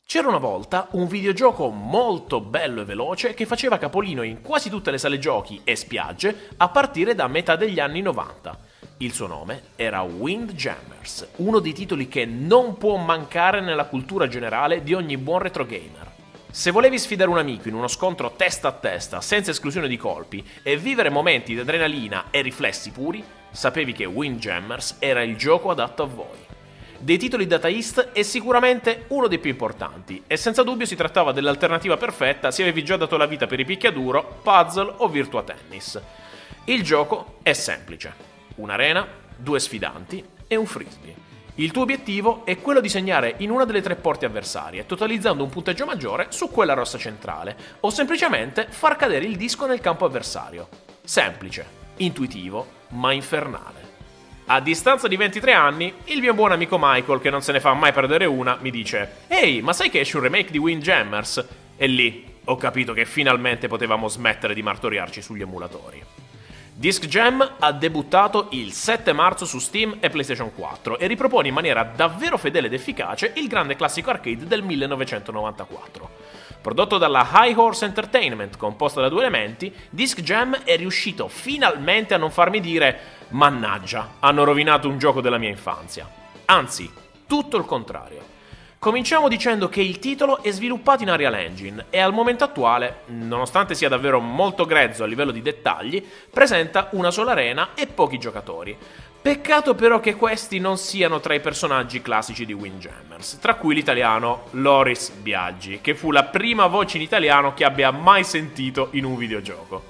C'era una volta un videogioco molto bello e veloce che faceva capolino in quasi tutte le sale giochi e spiagge a partire da metà degli anni 90. Il suo nome era Windjammers, uno dei titoli che non può mancare nella cultura generale di ogni buon retro gamer. Se volevi sfidare un amico in uno scontro testa a testa, senza esclusione di colpi, e vivere momenti di adrenalina e riflessi puri, sapevi che Windjammers era il gioco adatto a voi. Dei titoli Data East è sicuramente uno dei più importanti, e senza dubbio si trattava dell'alternativa perfetta se avevi già dato la vita per i picchiaduro, puzzle o Virtua Tennis. Il gioco è semplice: un'arena, due sfidanti e un frisbee. Il tuo obiettivo è quello di segnare in una delle tre porte avversarie, totalizzando un punteggio maggiore su quella rossa centrale, o semplicemente far cadere il disco nel campo avversario. Semplice, intuitivo, ma infernale. A distanza di 23 anni, il mio buon amico Michael, che non se ne fa mai perdere una, mi dice: «Ehi, ma sai che esce un remake di Windjammers?» E lì ho capito che finalmente potevamo smettere di martoriarci sugli emulatori. Disc Jam ha debuttato il 7 marzo su Steam e PlayStation 4 e ripropone in maniera davvero fedele ed efficace il grande classico arcade del 1994. Prodotto dalla High Horse Entertainment, composta da due elementi, Disc Jam è riuscito finalmente a non farmi dire «Mannaggia, hanno rovinato un gioco della mia infanzia». Anzi, tutto il contrario. Cominciamo dicendo che il titolo è sviluppato in Unreal Engine e al momento attuale, nonostante sia davvero molto grezzo a livello di dettagli, presenta una sola arena e pochi giocatori. Peccato però che questi non siano tra i personaggi classici di Windjammers, tra cui l'italiano Loris Biaggi, che fu la prima voce in italiano che abbia mai sentito in un videogioco.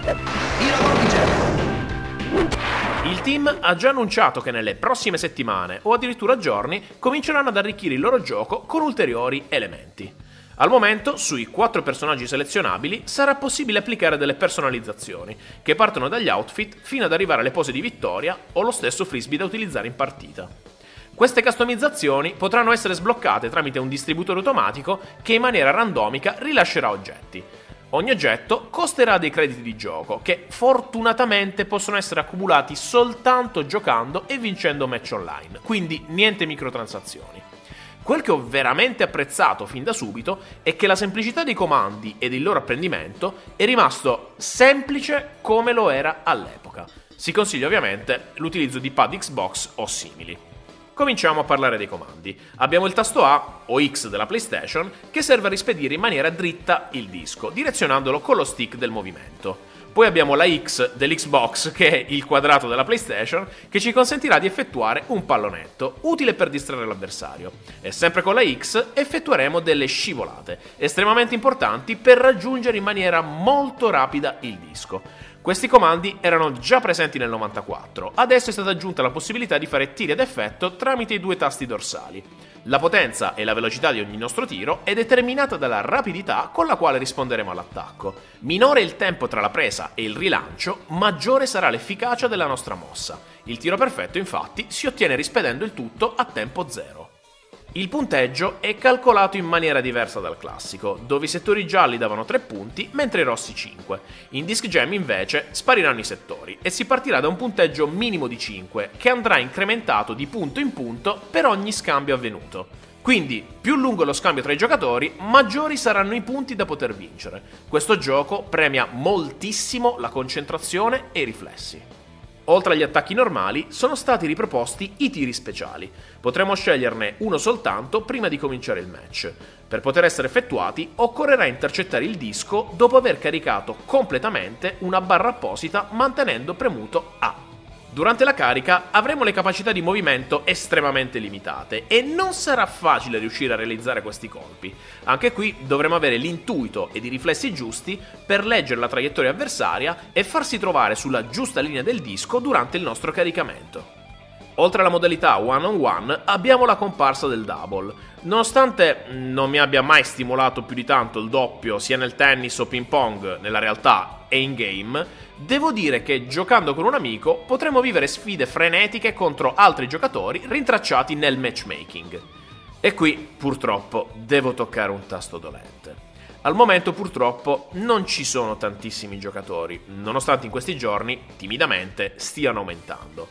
Il team ha già annunciato che nelle prossime settimane, o addirittura giorni, cominceranno ad arricchire il loro gioco con ulteriori elementi. Al momento, sui 4 personaggi selezionabili, sarà possibile applicare delle personalizzazioni, che partono dagli outfit fino ad arrivare alle pose di vittoria o lo stesso frisbee da utilizzare in partita. Queste customizzazioni potranno essere sbloccate tramite un distributore automatico che in maniera randomica rilascerà oggetti. Ogni oggetto costerà dei crediti di gioco, che fortunatamente possono essere accumulati soltanto giocando e vincendo match online, quindi niente microtransazioni. Quel che ho veramente apprezzato fin da subito è che la semplicità dei comandi ed il loro apprendimento è rimasto semplice come lo era all'epoca. Si consiglia ovviamente l'utilizzo di pad Xbox o simili. Cominciamo a parlare dei comandi. Abbiamo il tasto A o X della PlayStation che serve a rispedire in maniera dritta il disco, direzionandolo con lo stick del movimento. Poi abbiamo la X dell'Xbox, che è il quadrato della PlayStation, che ci consentirà di effettuare un pallonetto, utile per distrarre l'avversario. E sempre con la X effettueremo delle scivolate, estremamente importanti per raggiungere in maniera molto rapida il disco. Questi comandi erano già presenti nel 94, adesso è stata aggiunta la possibilità di fare tiri ad effetto tramite i due tasti dorsali. La potenza e la velocità di ogni nostro tiro è determinata dalla rapidità con la quale risponderemo all'attacco. Minore è il tempo tra la presa e il rilancio, maggiore sarà l'efficacia della nostra mossa. Il tiro perfetto, infatti, si ottiene rispedendo il tutto a tempo zero. Il punteggio è calcolato in maniera diversa dal classico, dove i settori gialli davano 3 punti, mentre i rossi 5. In Disc Jam invece spariranno i settori e si partirà da un punteggio minimo di 5, che andrà incrementato di punto in punto per ogni scambio avvenuto. Quindi, più lungo è lo scambio tra i giocatori, maggiori saranno i punti da poter vincere. Questo gioco premia moltissimo la concentrazione e i riflessi. Oltre agli attacchi normali, sono stati riproposti i tiri speciali. Potremo sceglierne uno soltanto prima di cominciare il match. Per poter essere effettuati, occorrerà intercettare il disco dopo aver caricato completamente una barra apposita mantenendo premuto A. Durante la carica avremo le capacità di movimento estremamente limitate e non sarà facile riuscire a realizzare questi colpi. Anche qui dovremo avere l'intuito ed i riflessi giusti per leggere la traiettoria avversaria e farsi trovare sulla giusta linea del disco durante il nostro caricamento. Oltre alla modalità one-on-one abbiamo la comparsa del double. Nonostante non mi abbia mai stimolato più di tanto il doppio sia nel tennis o ping pong nella realtà e in game, devo dire che giocando con un amico potremo vivere sfide frenetiche contro altri giocatori rintracciati nel matchmaking. E qui purtroppo devo toccare un tasto dolente. Al momento purtroppo non ci sono tantissimi giocatori, nonostante in questi giorni, timidamente, stiano aumentando.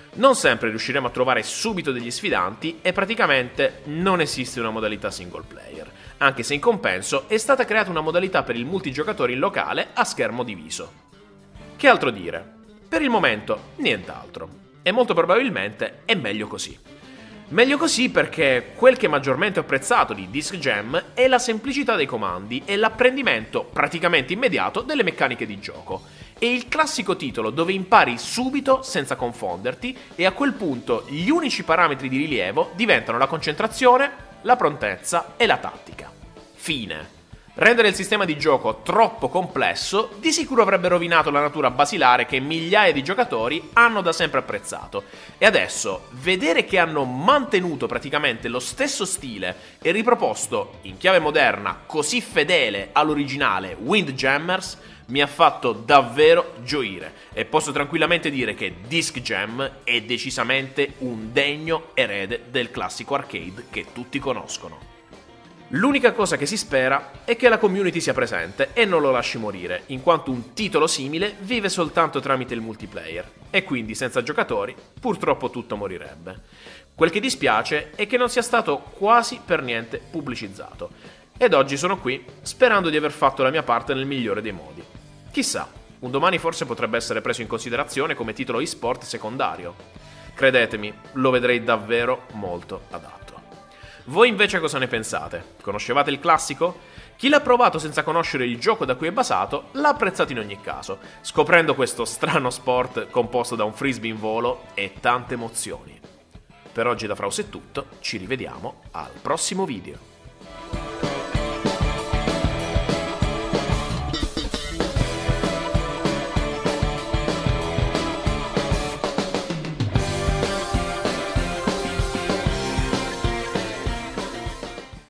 Non sempre riusciremo a trovare subito degli sfidanti e praticamente non esiste una modalità single player, anche se in compenso è stata creata una modalità per il multigiocatori in locale a schermo diviso. Che altro dire? Per il momento nient'altro, e molto probabilmente è meglio così. Meglio così perché quel che maggiormente ho apprezzato di Disc Jam è la semplicità dei comandi e l'apprendimento praticamente immediato delle meccaniche di gioco. È il classico titolo dove impari subito senza confonderti e a quel punto gli unici parametri di rilievo diventano la concentrazione, la prontezza e la tattica. Fine. Rendere il sistema di gioco troppo complesso di sicuro avrebbe rovinato la natura basilare che migliaia di giocatori hanno da sempre apprezzato. E adesso, vedere che hanno mantenuto praticamente lo stesso stile e riproposto in chiave moderna così fedele all'originale Windjammers mi ha fatto davvero gioire e posso tranquillamente dire che Disc Jam è decisamente un degno erede del classico arcade che tutti conoscono. L'unica cosa che si spera è che la community sia presente e non lo lasci morire, in quanto un titolo simile vive soltanto tramite il multiplayer, e quindi senza giocatori purtroppo tutto morirebbe. Quel che dispiace è che non sia stato quasi per niente pubblicizzato, ed oggi sono qui sperando di aver fatto la mia parte nel migliore dei modi. Chissà, un domani forse potrebbe essere preso in considerazione come titolo eSport secondario. Credetemi, lo vedrei davvero molto adatto. Voi invece cosa ne pensate? Conoscevate il classico? Chi l'ha provato senza conoscere il gioco da cui è basato l'ha apprezzato in ogni caso, scoprendo questo strano sport composto da un frisbee in volo e tante emozioni. Per oggi da Fraus è tutto, ci rivediamo al prossimo video.